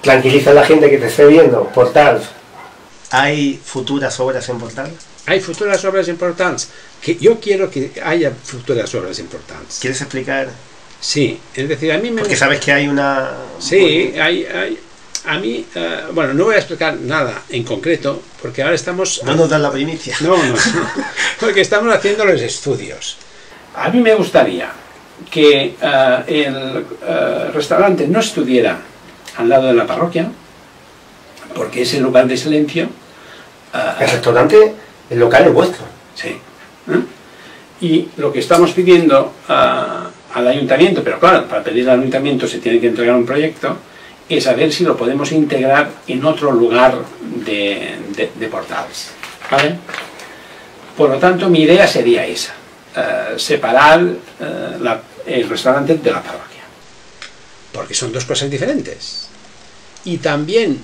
Tranquiliza a la gente que te esté viendo. Portals. ¿Hay futuras obras en Portal? Hay futuras obras importantes. Que yo quiero que haya futuras obras importantes. ¿Quieres explicar? Sí, es decir, a mí me... Porque sabes que hay una... Sí, a mí, bueno, no voy a explicar nada en concreto, porque ahora estamos... No nos dan la primicia. No, porque estamos haciendo los estudios. A mí me gustaría que el restaurante no estuviera al lado de la parroquia, porque es el lugar de silencio. El restaurante, el local es vuestro. Sí. Y lo que estamos pidiendo al ayuntamiento, pero claro, para pedir al ayuntamiento se tiene que entregar un proyecto, es a ver si lo podemos integrar en otro lugar de Portals. ¿Vale? Por lo tanto, mi idea sería esa, separar el restaurante de la parroquia. Porque son dos cosas diferentes. Y también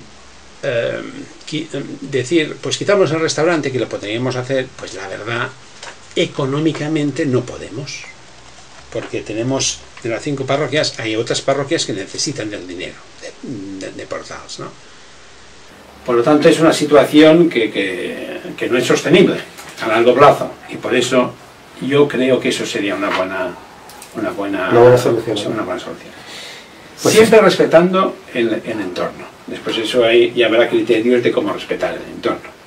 decir, pues quitamos el restaurante, que lo podríamos hacer, pues la verdad, económicamente no podemos. Porque tenemos, de las 5 parroquias, hay otras parroquias que necesitan del dinero de Portals, ¿no? Por lo tanto, es una situación que no es sostenible a largo plazo. Y por eso yo creo que eso sería una buena solución. Pues siempre respetando el entorno. Después eso ya habrá criterios de cómo respetar el entorno.